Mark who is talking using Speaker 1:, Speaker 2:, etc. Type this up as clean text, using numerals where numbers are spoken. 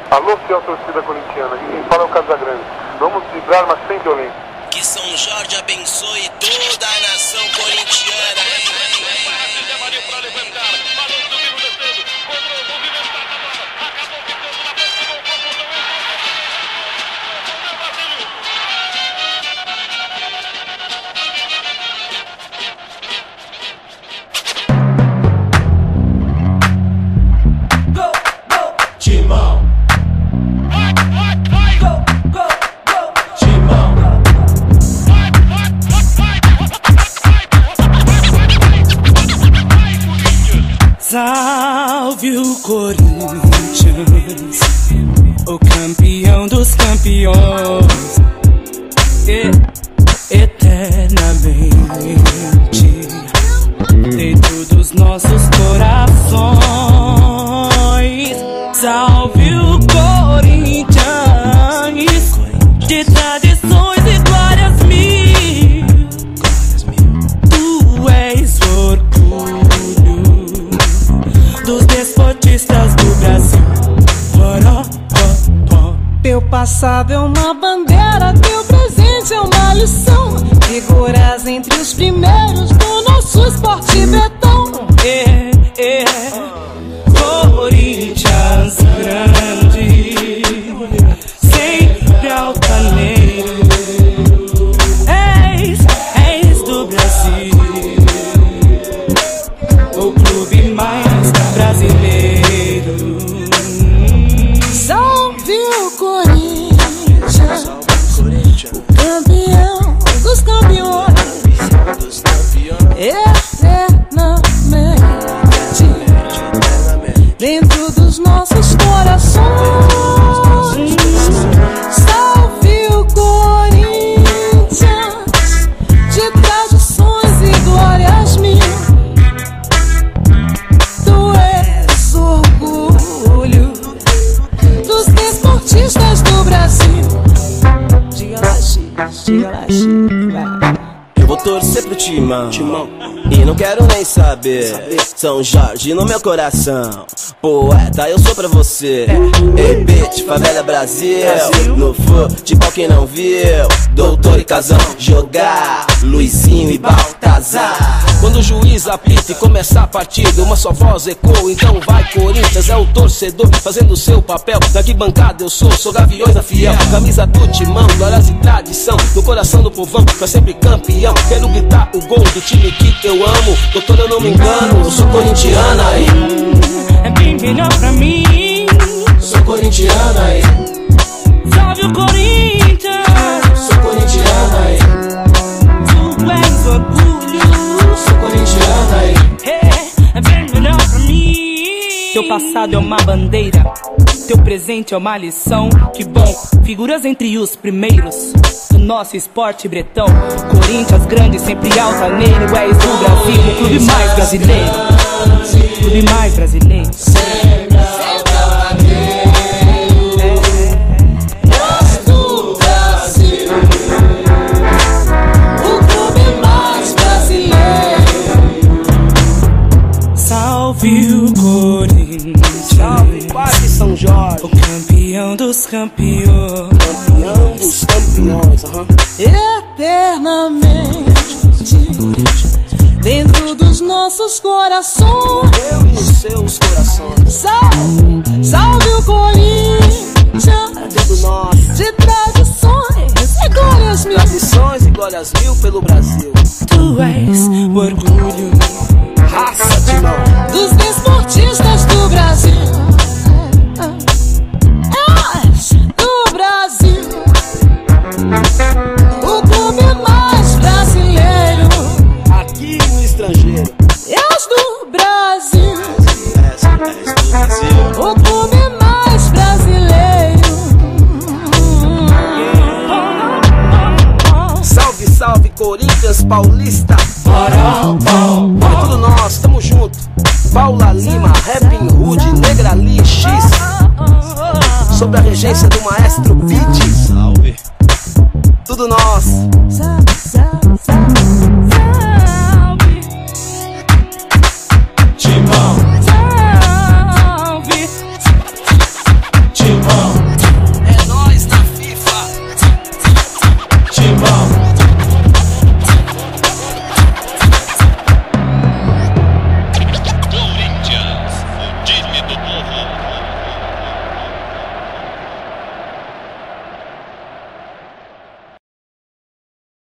Speaker 1: Alô, fiel torcida corintiana, aqui quem fala é o Casagrande. Vamos vibrar, mas sem violência.
Speaker 2: Que São Jorge abençoe toda a nação corintiana.
Speaker 3: Timão. Timão.
Speaker 4: Salve o Corinthians, o campeão dos campeões, eternamente dentro dos nossos corações. Salve o Corinthians, de tradições e glórias mil. Tu és o orgulho dos desportistas do Brasil. Teu passado é uma bandeira, teu presente é uma lição. Figuras entre os primeiros do nosso esporte bretão. Corinthians grande, sempre altaneiro. És do Brasil, o clube mais brasileiro. Salve o Corinthians, o campeão dos campeões, eternamente dentro dos nossos corações. Salve o Corinthians, de tradições e glórias mil. Tu és orgulho dos desportistas do Brasil. Diga lá, X, vai.
Speaker 2: Eu vou torcer pro Timão, e não quero nem saber. São Jorge no meu coração, poeta eu sou pra você. Ei, bitch, favela Brasil, no futebol quem não viu, Doutor e Casão jogar, Luizinho e Baltazar. Quando o juiz apita e começa a partida, uma só voz ecoa, então vai Corinthians. É o torcedor fazendo o seu papel, na arquibancada eu sou Gaviões da Fiel. Camisa do Timão, glórias e tradição, no coração do povão, pra sempre campeão. Quero gritar o gol do time que eu amo, doutor eu não me engano, eu sou corintiana aí.
Speaker 4: É bem melhor pra mim,
Speaker 3: Sou corintiana aí.
Speaker 4: salve o Corinthians.
Speaker 3: Sou corintiana aí.
Speaker 4: Tu és orgulho,
Speaker 3: Sou corintiana aí.
Speaker 4: é bem melhor pra mim. Teu passado é uma bandeira, teu presente é uma lição. Que bom, figuras entre os primeiros do nosso esporte bretão. Corinthians grande, sempre altaneiro. És do Brasil, o clube mais brasileiro, o clube mais brasileiro.
Speaker 3: Sempre altaneiro. És do Brasil, o clube mais brasileiro.
Speaker 4: Salve o Corinthians,
Speaker 2: Salve Parque São Jorge,
Speaker 4: o campeão dos campeões,
Speaker 2: campeão dos campeões.
Speaker 4: eternamente dentro dos nossos corações.
Speaker 2: Eu e os seus corações,
Speaker 4: Salve o Corinthians,
Speaker 2: tudo nosso.
Speaker 4: de tradições e glórias mil.
Speaker 2: Tradições e glórias mil pelo Brasil.
Speaker 4: Tu és o orgulho
Speaker 2: Raça Timão,
Speaker 4: dos desportistas do Brasil. És do Brasil, o clube mais brasileiro.
Speaker 2: aqui no estrangeiro.
Speaker 4: És do Brasil,
Speaker 2: És do Brasil.
Speaker 4: o clube mais brasileiro.
Speaker 2: Salve, salve Corinthians Paulista. É tudo nosso, tamo junto. Paula Lima, Rapping Hood, Negrali, X. Sob a regência do maestro Beat. Salve. Tudo nosso.